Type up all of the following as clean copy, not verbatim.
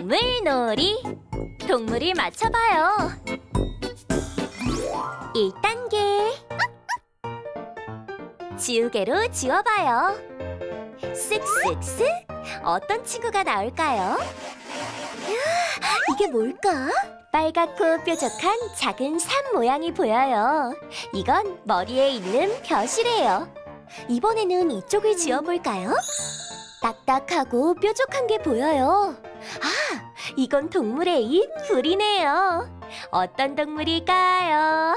동물놀이. 동물을 맞춰봐요. 1단계. 지우개로 지워봐요. 쓱쓱쓱. 어떤 친구가 나올까요? 이게 뭘까? 빨갛고 뾰족한 작은 산 모양이 보여요. 이건 머리에 있는 벼슬이에요. 이번에는 이쪽을 지워볼까요? 딱딱하고 뾰족한 게 보여요. 아, 이건 동물의 입 불이네요. 어떤 동물일까요?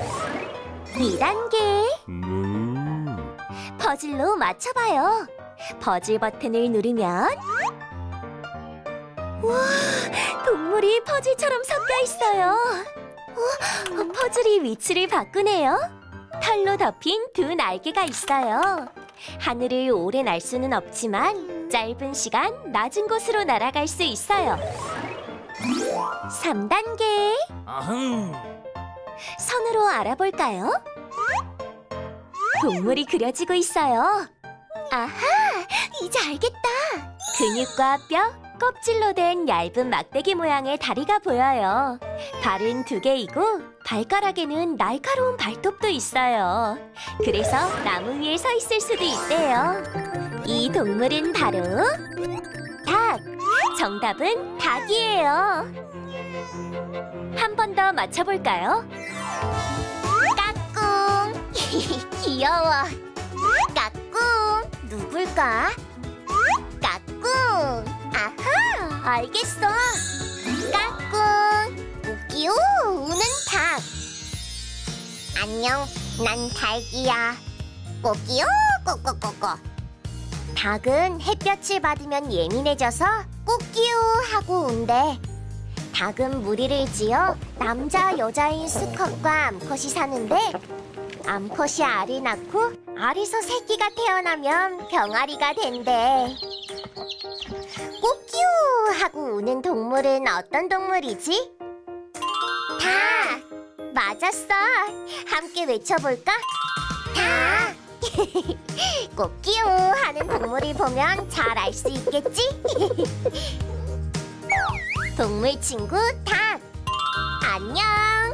2단계. 퍼즐로 맞춰봐요. 퍼즐 버튼을 누르면 우와, 동물이 퍼즐처럼 섞여 있어요. 퍼즐이 위치를 바꾸네요. 털로 덮인 두 날개가 있어요. 하늘을 오래 날 수는 없지만 짧은 시간 낮은 곳으로 날아갈 수 있어요. 3단계. 선으로 알아볼까요? 동물이 그려지고 있어요. 아하! 이제 알겠다. 근육과 뼈, 껍질로 된 얇은 막대기 모양의 다리가 보여요. 발은 2개이고 발가락에는 날카로운 발톱도 있어요. 그래서 나무 위에 서 있을 수도 있대요. 이 동물은 바로 닭! 정답은 닭이에요. 한 번 더 맞춰볼까요? 까꿍! 귀여워. 까꿍! 누굴까? 까꿍! 아하! 알겠어. 까꿍! 웃기요! 우는 닭. 안녕, 난 닭이야. 꼬끼요! 꼬꼬꼬꼬. 닭은 햇볕을 받으면 예민해져서 꼬끼요 하고 운대. 닭은 무리를 지어 남자, 여자인 수컷과 암컷이 사는데 암컷이 알을 낳고 알에서 새끼가 태어나면 병아리가 된대. 꼬끼요 하고 우는 동물은 어떤 동물이지? 닭! 맞았어. 함께 외쳐볼까? 닭! 꼬끼요 하는 동물을 보면 잘 알 수 있겠지? 동물 친구 닭! 안녕!